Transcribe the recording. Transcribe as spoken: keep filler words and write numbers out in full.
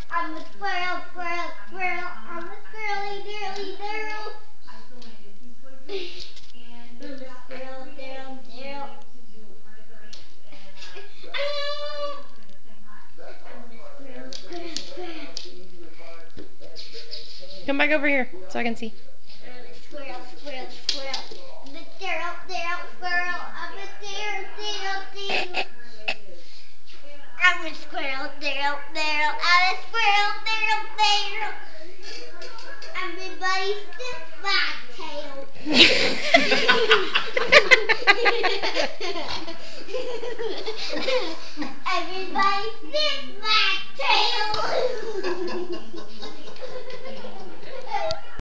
I'm a squirrel, squirrel, squirrel. I'm a squirrely, dirly, dirl. I'm a squirrel, dirl, dirl. Come back over here so I can see. I'm a squirrel, squirrel, squirrel. I'm a dirl, dirl, squirrel. I'm a dirl, dirl, dirl. I'm a squirrel, dirl, dirl. I'm a squirrel, dirl, dirl. Everybody sniff my tail.